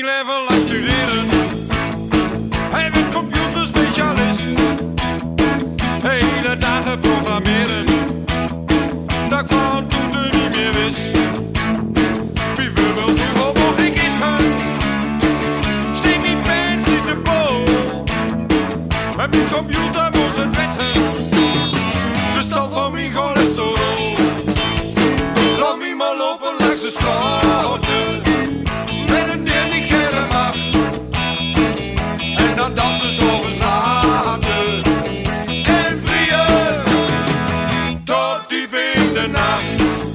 leven lang studeren. Hij werd computerspecialist. Hele dagen programmeren. Dat ik van toen niet meer wist. Bijvoorbeeld hoe mocht ik ingaan? Steek die pens niet te bol. En mijn computer moest het weten. De stand van mijn cholesterol. Laat me maar lopen langs de straten. Met een die niet geren mag. En dan dansen zomers laten. En vrieën tot diep in de nacht.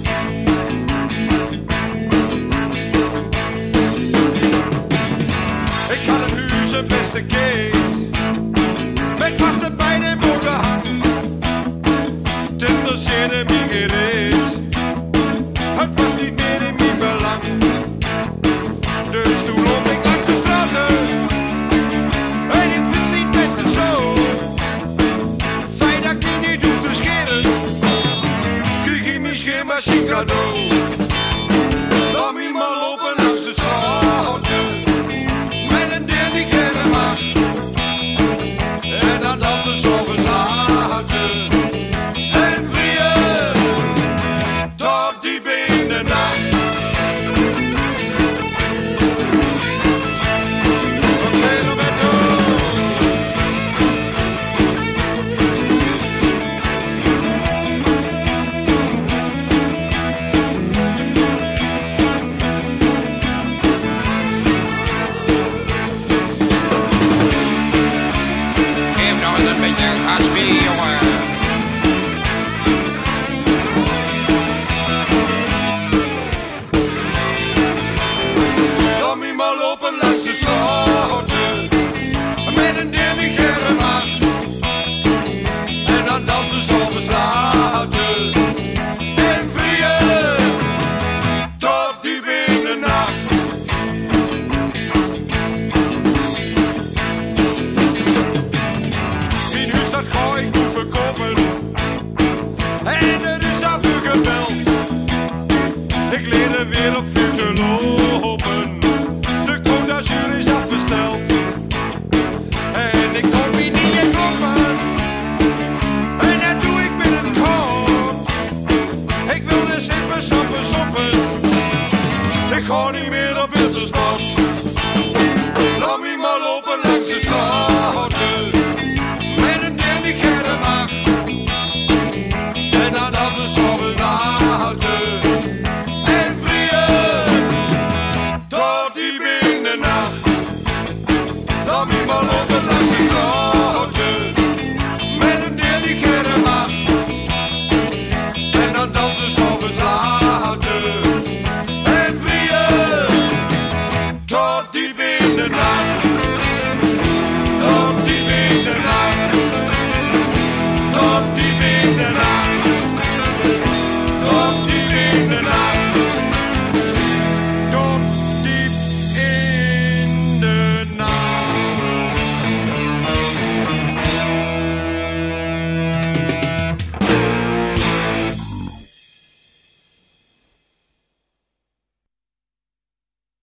Ik had een huis, een beste Kees. Met vaste pijn en bovenhang. Het interesseerde me geen reet. Het was niet meer in mijn belang. Dus toen loop ik langs de straten. En ik viel niet best zo. Fijn dat ik die niet hoef te scheren. Kreeg ik mijn scheermachine cadeau. Laat me maar lopen langs de straten. Met een deel die geren mag. En dan dansen zomers laten. En vrieën tot diep in de nacht. Oké, Roberto. Geef nog eens een beetje gas mee, jongen. Laat me maar lopen langs de straten. Met een deel die geren mag. En dan dansen zomers laten. En vrieën tot diep in de nacht. Mijn huis dat ga ik moet verkopen. En er is afgebeld. Ik leer weer op vuur te lopen. De codazuur is afbesteld. En ik kom hier niet in kloppen. En dat doe ik binnenkort. Ik wil de sippen, sappen, soppen. Ik ga niet meer op wintersport. Laat me maar lopen langs de straten. Met een deel die geren mag. En dan dat de zomers laten. En vrieën tot diep in de nacht. Laat me maar lopen langs de straten. Met een deel die geren mag. En dan dansen zomers laten. En vrieën tot diep in de nacht.